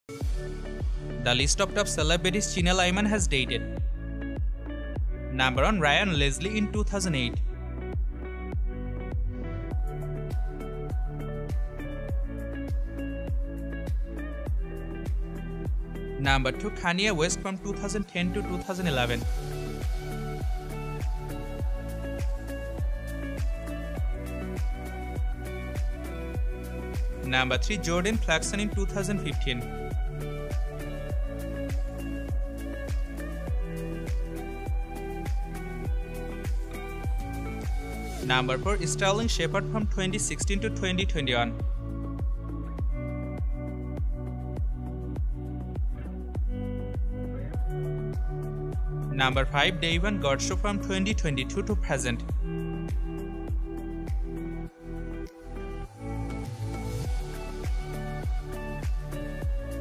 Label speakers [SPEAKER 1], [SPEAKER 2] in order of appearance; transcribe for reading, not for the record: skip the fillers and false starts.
[SPEAKER 1] The list of top celebrities Chinel Iman has dated. Number 1, Ryan Leslie in 2008. Number 2, Kanye West from 2010 to 2011. Number 3, Jordan Clarkson in 2015. Number 4, Sterling Shepard from 2016 to 2021. Number 5, Davon Godchaux from 2022 to present.